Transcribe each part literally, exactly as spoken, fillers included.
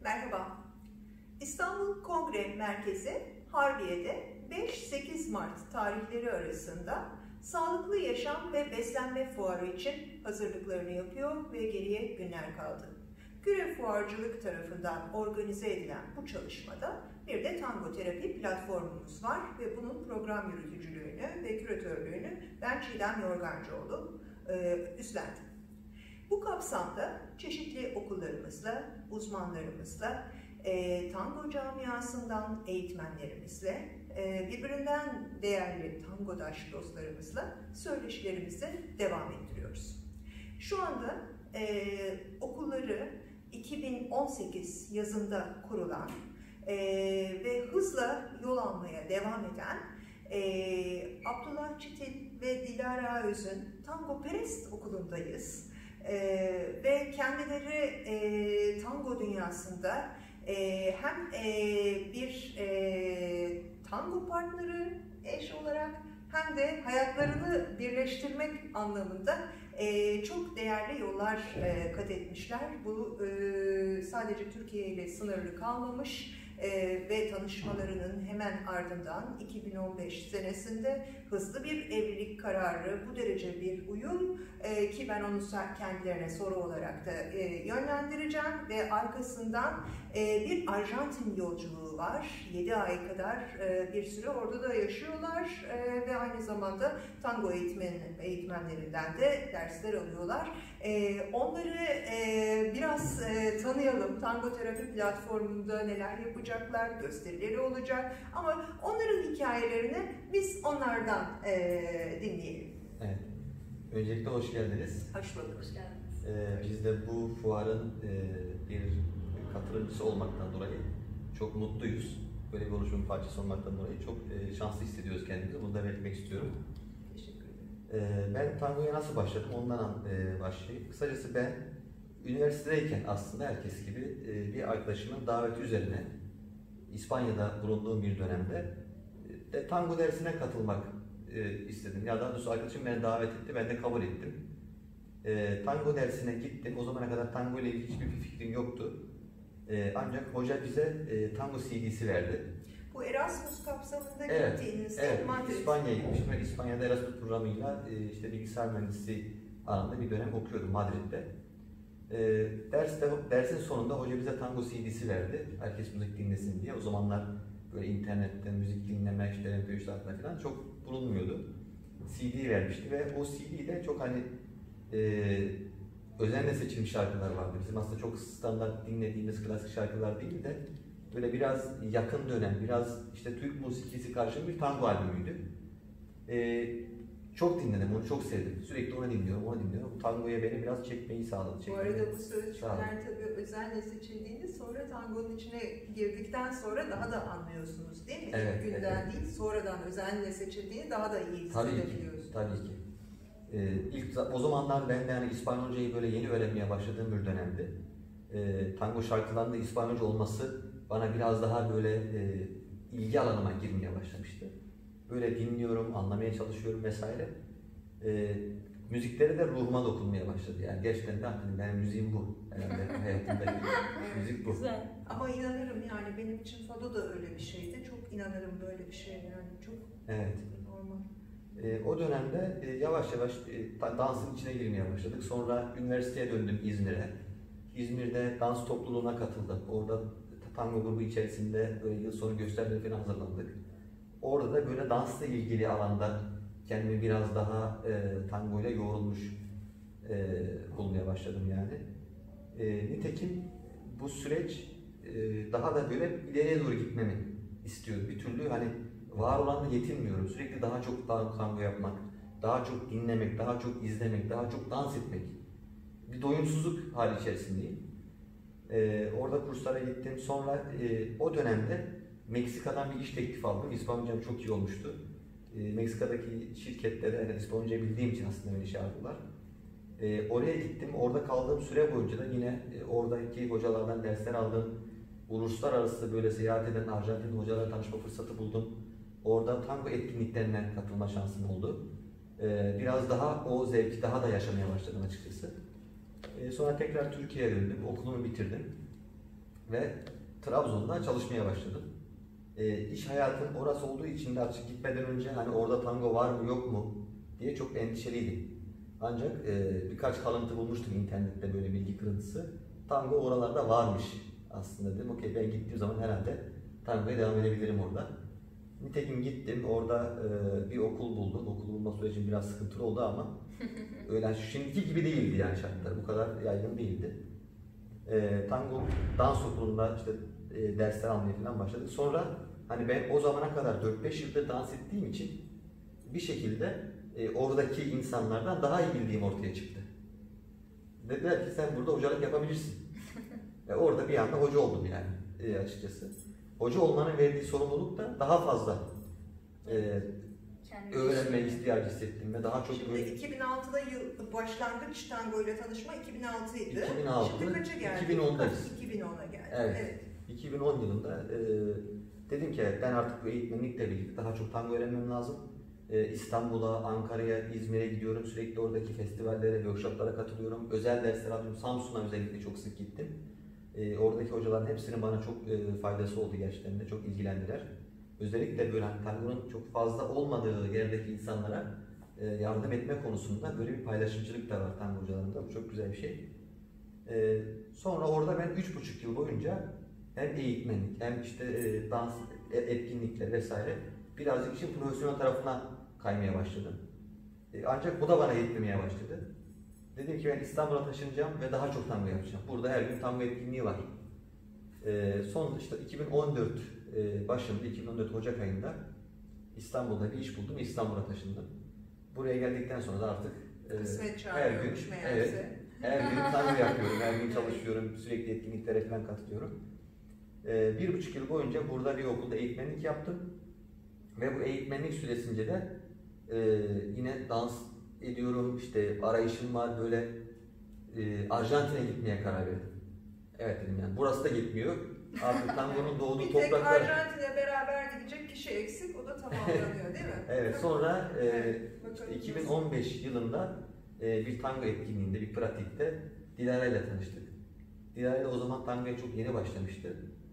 Merhaba. İstanbul Kongre Merkezi Harbiye'de beş sekiz Mart tarihleri arasında Sağlıklı Yaşam ve Beslenme Fuarı için hazırlıklarını yapıyor ve geriye günler kaldı. Küre Fuarcılık tarafından organize edilen bu çalışmada bir de tango terapi platformumuz var ve bunun program yürütücülüğünü ve küratörlüğünü ben Çiğdem Yorgancıoğlu e, üstlendim. Bu kapsamda çeşitli okullarımızla, uzmanlarımızla, e, tango camiasından eğitmenlerimizle, e, birbirinden değerli tangodaş dostlarımızla söyleşilerimizi devam ettiriyoruz. Şu anda e, okulları iki bin on sekiz yazında kurulan e, ve hızla yol almaya devam eden e, Abdullah Çetin ve Dilara Öz'ün Tango Perest Okulu'ndayız. Ee, ve kendileri e, tango dünyasında e, hem e, bir e, tango partneri, eş olarak hem de hayatlarını birleştirmek anlamında e, çok değerli yollar e, kat etmişler. Bu e, sadece Türkiye ile sınırlı kalmamış. Ee, ve tanışmalarının hemen ardından iki bin on beş senesinde hızlı bir evlilik kararı, bu derece bir uyum e, ki ben onu kendilerine soru olarak da e, yönlendireceğim ve arkasından e, bir Arjantin yolculuğu var. yedi ay kadar e, bir süre orada da yaşıyorlar e, ve aynı zamanda tango eğitmen, eğitmenlerinden de dersler alıyorlar. E, onları e, biraz e, tanıyalım. Tango terapi platformunda neler yapacak, gösterileri olacak ama onların hikayelerini biz onlardan e, dinleyelim. Evet. Öncelikle hoş geldiniz. Hoş bulduk. Hoş geldiniz. Ee, biz de bu fuarın e, bir katılımcısı olmaktan dolayı çok mutluyuz. Böyle bir oluşumun parçası olmaktan dolayı çok e, şanslı hissediyoruz kendimizi. Bunu da belirtmek istiyorum. Teşekkür ederim. Ee, ben tangoya nasıl başladım ondan e, başlayayım. Kısacası ben üniversitedeyken aslında herkes gibi e, bir arkadaşımın daveti üzerine İspanya'da bulunduğum bir dönemde de tango dersine katılmak e, istedim. Ya daha doğrusu arkadaşım beni davet etti, ben de kabul ettim. E, tango dersine gittim. O zamana kadar tango ile ilgili hiçbir fikrim yoktu. E, ancak hoca bize e, tango C D'si verdi. Bu Erasmus kapsamında evet, gittiğinizde evet, Madrid. İspanya'ya gitmiştim. Ben İspanya'da Erasmus programıyla e, işte bilgisayar mühendisliği alanında bir dönem okuyordum Madrid'de. E, derste, dersin sonunda hoca bize tango C D'si verdi. Herkes müzik dinlesin diye. O zamanlar böyle internette müzik dinleme, işte M P üç'ler falan çok bulunmuyordu. C D vermişti ve o C D'de çok hani e, özenle seçilmiş şarkılar vardı. Bizim aslında çok standart dinlediğimiz klasik şarkılar değil de böyle biraz yakın dönem, biraz işte Türk musikisi karşılığı bir tango albümüydü. E, Çok dinledim, onu çok sevdim. Sürekli onu dinliyorum, onu dinliyorum. Tangoya beni biraz çekmeyi sağladı. Bu Çekmeyi. arada bu sözcükler tabii özenle çekildiğinde sonra tangonun içine girdikten sonra daha da anlıyorsunuz değil mi? Evet, İlk günden evet. değil, sonradan özenle seçildiğini daha da iyi hissedebiliyorsunuz. Tabii ki, tabii ki. Ee, ilk, o zamanlar ben de yani İspanyolcayı böyle yeni öğrenmeye başladığım bir dönemdi. Ee, tango şarkılarında İspanyolca olması bana biraz daha böyle e, ilgi alanıma girmeye başlamıştı. Böyle dinliyorum, anlamaya çalışıyorum vesaire. Ee, müzikleri de ruhuma dokunmaya başladı. Yani gerçekten de hani benim müziğim bu. Herhalde hayatımda müzik bu. Güzel. Ama inanırım yani benim için fado da öyle bir şeydi. Çok inanırım böyle bir şey yani çok evet. normal. Ee, o dönemde e, yavaş yavaş e, dansın içine girmeye başladık. Sonra üniversiteye döndüm İzmir'e. İzmir'de dans topluluğuna katıldım. Orada tango grubu içerisinde böyle yıl sonu gösterileri falan hazırlandık. Orada da böyle dansla ilgili alanda kendimi biraz daha e, tango ile yoğrulmuş e, bulmaya başladım yani. E, nitekim bu süreç e, daha da böyle ileriye doğru gitmemi istiyor. Bir türlü hani var olanla yetinmiyorum. Sürekli daha çok tango yapmak, daha çok dinlemek, daha çok izlemek, daha çok dans etmek. Bir doyumsuzluk hali içerisindeyim. E, orada kurslara gittim. Sonra e, o dönemde Meksika'dan bir iş teklifi aldım. İspanyolcam çok iyi olmuştu. E, Meksika'daki şirketlere yani İspanyolca bildiğim için aslında beni çağırdılar. E, oraya gittim. Orada kaldığım süre boyunca da yine e, oradaki hocalardan dersler aldım. Uluslararası böyle seyahat eden Arjantin hocalarla tanışma fırsatı buldum. Orada tango etkinliklerine katılma şansım oldu. E, biraz daha o zevki daha da yaşamaya başladım açıkçası. E, sonra tekrar Türkiye'ye döndüm. Okulumu bitirdim. ve Trabzon'da çalışmaya başladım. E, iş hayatım orası olduğu için de açık gitmeden önce hani orada tango var mı yok mu diye çok endişeliydim. Ancak e, birkaç kalıntı bulmuştum internette, böyle bilgi kırıntısı. Tango oralarda varmış aslında, dedim. Okey, ben gittiğim zaman herhalde tangoya devam edebilirim orada. Nitekim gittim, orada e, bir okul buldum. Okul bulma sürecim biraz sıkıntılı oldu ama öyle şimdiki gibi değildi yani, şartlar bu kadar yaygın değildi. E, tango dans okulunda işte e, dersler almaya falan başladık. Sonra hani ben o zamana kadar dört beş yıldır dans ettiğim için bir şekilde e, oradaki insanlardan daha iyi bildiğim ortaya çıktı. Dediler ki sen burada hocalık yapabilirsin. e, orada bir anda hoca oldum yani e, açıkçası. Hoca olmanın verdiği sorumluluk da daha fazla e, öğrenme ihtiyacı hissettim ve daha çok Şimdi böyle... iki bin altıda yıl başlangıç tango ile tanışma iki bin altıydı. iki bin altı, Şimdi kaça geldi? iki bin ondayız. iki bin ona geldi. Evet. Evet. iki bin on yılında e, dedim ki ben artık bu eğitmenlikle birlikte daha çok tango öğrenmem lazım. E, İstanbul'a, Ankara'ya, İzmir'e gidiyorum. Sürekli oradaki festivallere, workshoplara katılıyorum. Özel dersler alıyorum. Samsun'a özellikle çok sık gittim. E, oradaki hocaların hepsinin bana çok e, faydası oldu gerçekten de. Çok ilgilendiler. Özellikle böyle hani tangonun çok fazla olmadığı yerdeki insanlara e, yardım etme konusunda böyle bir paylaşımcılık da var tango hocalarında. Bu çok güzel bir şey. E, sonra orada ben üç buçuk yıl boyunca hem eğitmenlik hem işte e, dans etkinlikler vesaire birazcık işin profesyonel tarafına kaymaya başladım. E, ancak bu da bana yetmemeye başladı. Dedim ki ben İstanbul'a taşınacağım ve daha çok tango yapacağım. Burada her gün tango etkinliği var. E, son işte iki bin on dört e, başında, iki bin on dört Ocak ayında İstanbul'da bir iş buldum. İstanbul'a taşındım. Buraya geldikten sonra da artık e, Kısmet her gün, çağırıyormuş meğerse. evet, her gün tango yapıyorum, her gün çalışıyorum, sürekli etkinliklere falan katılıyorum. E, bir buçuk yıl boyunca burada bir okulda eğitmenlik yaptım. Ve bu eğitmenlik süresince de e, yine dans ediyorum, işte arayışım var, böyle e, Arjantin'e gitmeye karar verdim. Evet dedim yani, burası da gitmiyor. Artık tangonun doğduğu bir topraklar... tek Arjantin'e beraber gidecek kişi eksik, o da tamamlanıyor değil mi? Evet, sonra e, evet, işte iki bin on beş yılında e, bir tango etkinliğinde, bir pratikte Dilara ile tanıştık. Dilara ile o zaman tangoya çok yeni başlamıştı.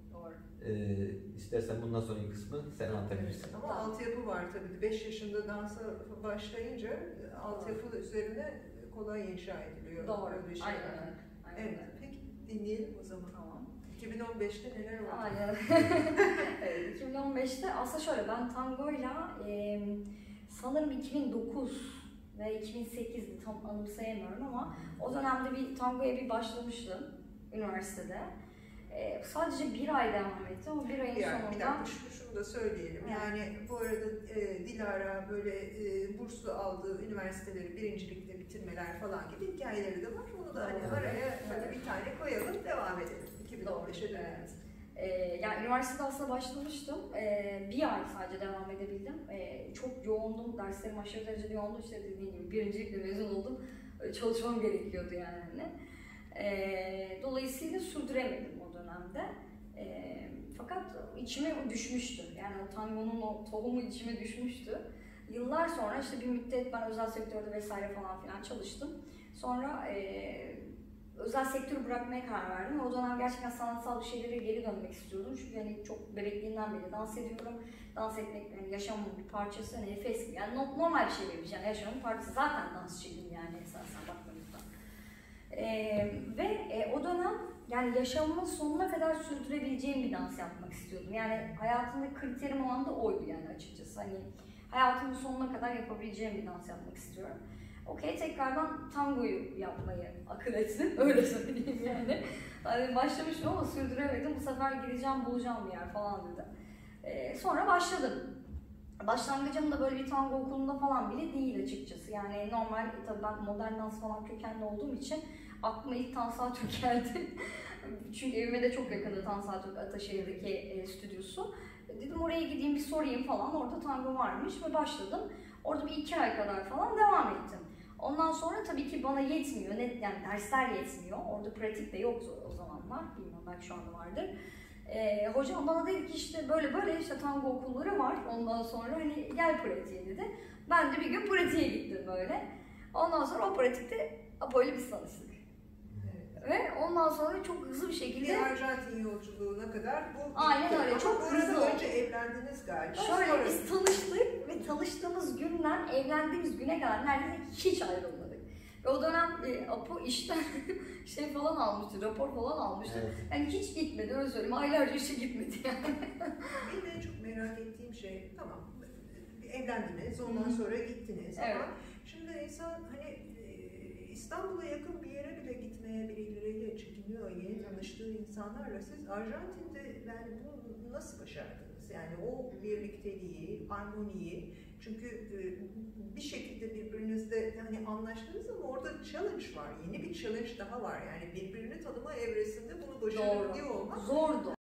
Ee, istersen bundan sonraki kısmı sen anlatabilirsin. Ama altyapı var tabii. beş yaşında dansa başlayınca altyapı üzerine kolay inşa ediliyor. Doğru. Öyle şeyler. Aynen öyle. Aynen Evet. Peki dinleyelim o zaman. Tamam. iki bin on beşte neler oldu? Aynen. Evet, iki bin on beşte aslında şöyle, ben tangoyla e, sanırım iki bin dokuz ve iki bin sekizdi, tam anımsayamıyorum ama o dönemde bir tangoya bir başlamıştım üniversitede. Ee, sadece bir ay devam etti ama bir ayın yani, sonunda... Bir dakika şunu, şunu da söyleyelim. Evet. Yani bu arada e, Dilara böyle e, burslu aldığı üniversiteleri birincilikle bitirmeler falan gibi hikayeleri de var. Onu da hani araya böyle bir tane koyalım, devam edelim. iki bin on beşe dönelim. Evet. Ee, yani üniversitede aslında başlamıştım. Ee, bir ay sadece devam edebildim. Ee, çok yoğundum. Derslerim aşırı derecede yoğundu. İşte dediğim gibi birincilikle mezun oldum. Ee, çalışmam gerekiyordu yani. Ee, dolayısıyla sürdüremedim o dönemde. E, fakat içime düşmüştü. Yani o tangonun o tohumu içime düşmüştü. Yıllar sonra işte bir müddet ben özel sektörde vesaire falan filan çalıştım. Sonra e, özel sektörü bırakmaya karar verdim. O dönem gerçekten sanatsal bir şeylere geri dönmek istiyordum. Çünkü hani çok bebekliğinden beri dans ediyorum. Dans etmek yani yaşamın bir parçası, hani nefes gibi. Yani normal bir şey benim için. Yani yaşamın bir parçası. Zaten dansçıydım yani esasen baktığımızda. Ee, ve e, o dönem yani yaşamımın sonuna kadar sürdürebileceğim bir dans yapmak istiyordum. Yani hayatımda kriterim o anda oydu yani açıkçası. Hani hayatımın sonuna kadar yapabileceğim bir dans yapmak istiyorum. Okey, tekrardan tangoyu yapmayı akıl ettim, öyle söyleyeyim yani. Hani başlamıştım ama sürdüremedim. Bu sefer gideceğim, bulacağım bir yer falan dedim. Ee, sonra başladım. Başlangıcım da böyle bir tango okulunda falan bile değil açıkçası. Yani normal, tabii ben modern dans falan kökenli olduğum için aklıma ilk Tansu Türk geldi. Çünkü evime de çok yakındı Tansu Türk Ataşehir'deki e, stüdyosu. Dedim oraya gideyim bir sorayım falan, orada tango varmış ve başladım. Orada bir iki ay kadar falan devam ettim. Ondan sonra tabii ki bana yetmiyor, ne, yani dersler yetmiyor. Orada pratik de yoktu o zamanlar, bilmiyorum belki şu anda vardır. Ee, hocam bana dedi ki işte böyle böyle işte tango okulları var, ondan sonra hani gel pratiğe dedi. Ben de bir gün pratiğe gittim böyle. Ondan sonra o pratikte Apo ile biz tanıştık. Evet. Ve ondan sonra çok hızlı bir şekilde... Bir Arjantin yolculuğuna kadar bu Aynen bitti. öyle, Ama çok bu arada hızlı oldu. önce evlendiniz galiba. Şöyle Sonra- biz tanıştık ve tanıştığımız günden evlendiğimiz güne kadar neredeyse hiç ayrılmadık. Ve o dönem e, Apo işten şey falan almıştı, rapor falan almıştı. Evet. Yani hiç gitmedi, öyle söyleyeyim. Aylarca işe gitmedi yani. Benim en çok merak ettiğim şey, tamam evlendiniz, ondan Hı hı. sonra gittiniz Evet. ama şimdi insan hani e, İstanbul'a yakın bir yere bile gitmeye birileriyle çekiniyor, yeni tanıştığı insanlarla. Siz Arjantin'de yani bunu nasıl başardınız? Yani o birlikteliği, harmoniyi, çünkü e, bir şekilde birbirinizle hani anlaştınız ama orada challenge var, yeni bir challenge daha var. Yani birbirini tanıma evresinde bunu başarabiliyor olmak Zordu.